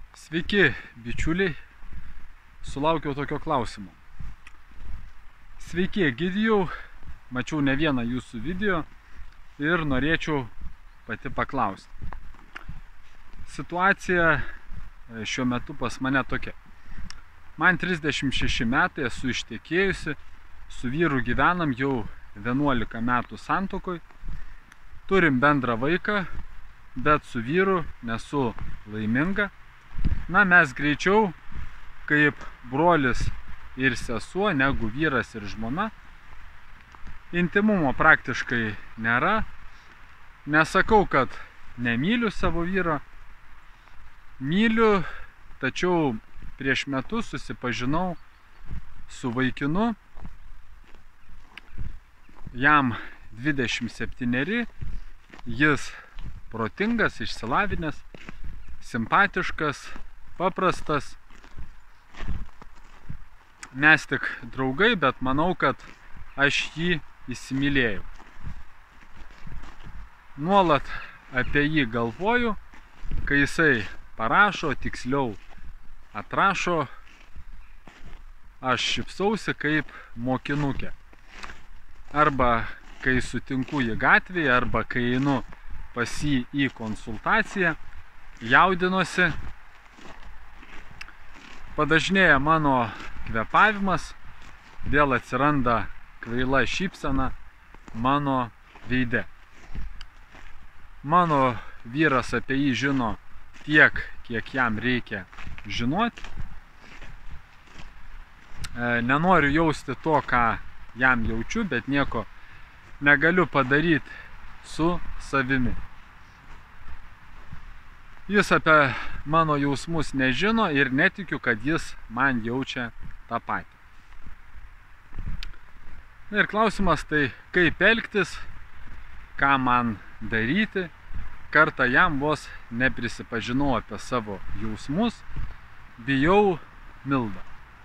Sveiki, bičiuliai. Sulaukiau tokio klausimo. Sveiki, Egidijau. Mačiau ne vieną jūsų video ir norėčiau pati paklausti. Situacija šiuo metu pas mane tokia. Man 36 metai, esu ištekėjusi, su vyru gyvenam jau 11 metų santuokoj. Turim bendrą vaiką, bet su vyru nesu laiminga. Na, mes greičiau kaip brolis ir sesuo, negu vyras ir žmona. Intimumo praktiškai nėra. Nesakau, kad nemyliu savo vyro. Myliu, tačiau prieš metus susipažinau su vaikinu. Jam 27, jis protingas, išsilavinęs, simpatiškas, paprastas. Mes tik draugai, bet manau, kad aš jį įsimylėjau. Nuolat apie jį galvoju, kai jisai parašo, tiksliau atrašo, aš šypsausi kaip mokinukė. Arba kai sutinku jį gatvėje, arba kai einu pas jį į konsultaciją, jaudinuosi. Padažnėja mano kvėpavimas, vėl atsiranda kvaila šypsena mano veide. Mano vyras apie jį žino tiek, kiek jam reikia žinoti. Nenoriu jausti to, ką jam jaučiu, bet nieko negaliu padaryti su savimi. Jis apie mano jausmus nežino ir netikiu, kad jis man jaučia tą patį. Ir klausimas tai, kaip elgtis, ką man daryti. Kartą jam vos neprisipažinau apie savo jausmus, bijau Mildą.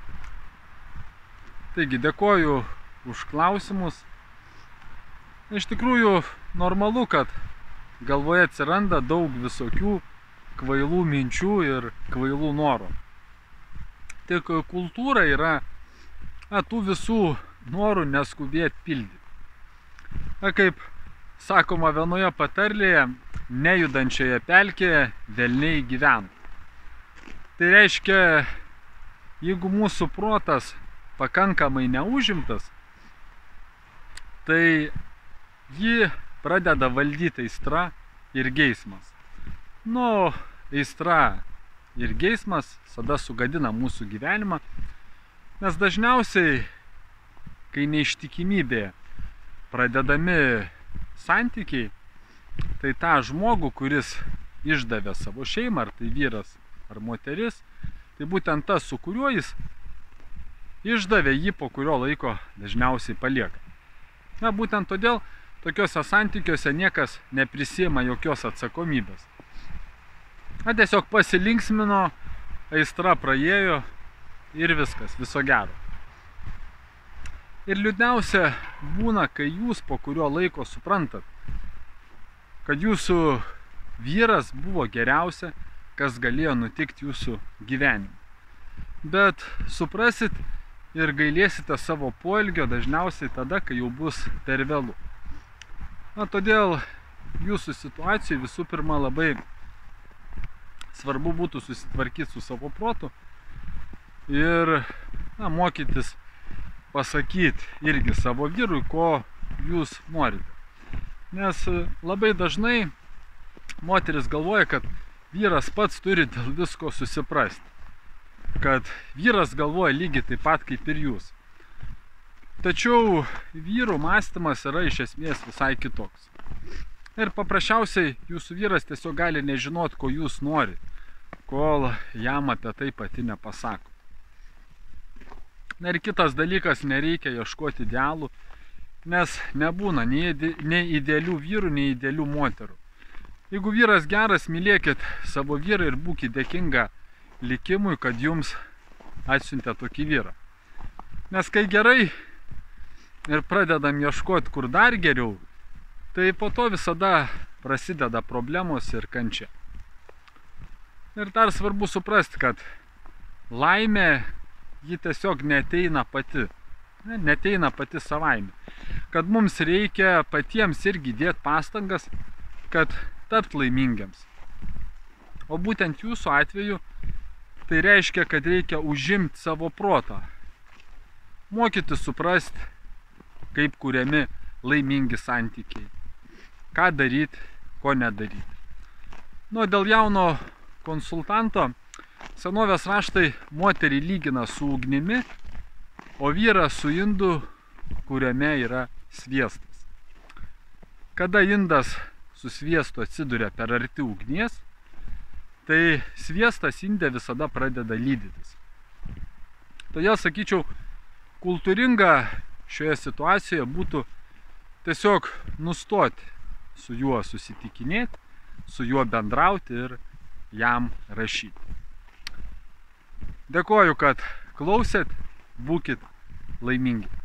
Taigi dėkoju už klausimus. Iš tikrųjų normalu, kad galvoje atsiranda daug visokių kvailų minčių ir kvailų norų. Tik kultūra yra tų visų norų neskubėti pildyti. Kaip sakoma vienoje patarlėje, nejudančioje pelkėje velniai gyvena. Tai reiškia, jeigu mūsų protas pakankamai neužimtas, tai jį pradeda valdyti aistra ir geismas. Nu, aistra ir geismas visada sugadina mūsų gyvenimą, nes dažniausiai, kai neištikimybė pradedami santykiai, tai tą žmogų, kuris išdavė savo šeimą, ar tai vyras, ar moteris, tai būtent tas, su kuriuo jis išdavė, jį po kurio laiko dažniausiai palieka. Na, būtent todėl tokiuose santykiuose niekas neprisiima jokios atsakomybės. Na, tiesiog pasilinksmino, aistra praėjo ir viskas, viso gero. Ir liūdniausia būna, kai jūs po kurio laiko suprantat, kad jūsų vyras buvo geriausia, kas galėjo nutikti jūsų gyvenime. Bet suprasit ir gailėsite savo poelgio dažniausiai tada, kai jau bus per vėlu. Na, todėl jūsų situacijai visų pirma labai svarbu būtų susitvarkyti su savo protu ir mokytis pasakyti irgi savo vyrui, ko jūs norite. Nes labai dažnai moteris galvoja, kad vyras pats turi dėl visko susiprasti. Kad vyras galvoja lygiai taip pat kaip ir jūs. Tačiau vyrų mąstymas yra iš esmės visai kitoks. Ir paprasčiausiai jūsų vyras tiesiog gali nežinoti, ko jūs norite, kol jam apie tai pati nepasako. Na ir kitas dalykas, nereikia ieškoti idealų, nes nebūna nei idealių vyrų, nei idealių moterų. Jeigu vyras geras, mylėkit savo vyrą ir būkite dėkinga likimui, kad jums atsiuntė tokį vyrą. Nes kai gerai ir pradedam ieškoti, kur dar geriau, tai po to visada prasideda problemos ir kančia. Ir dar svarbu suprasti, kad laimė, ji tiesiog neteina pati. Neteina pati savaime. Kad mums reikia patiems irgi dėti pastangas, kad tapt laimingiams. O būtent jūsų atveju tai reiškia, kad reikia užimti savo protą. Mokyti suprasti, kaip kuriami laimingi santykiai. Ką daryti, ko nedaryti. Nu, dėl jauno konsultanto senovės raštai moterį lygina su ugnimi, o vyrą su indu, kuriame yra sviestas. Kada indas su sviestu atsiduria per arti ugnies, tai sviestas inde visada pradeda lydytis. Todėl, sakyčiau, kultūringa šioje situacijoje būtų tiesiog nustoti su juo susitikinėti, su juo bendrauti ir jam rašyti. Dėkoju, kad klausėt, būkit laimingi.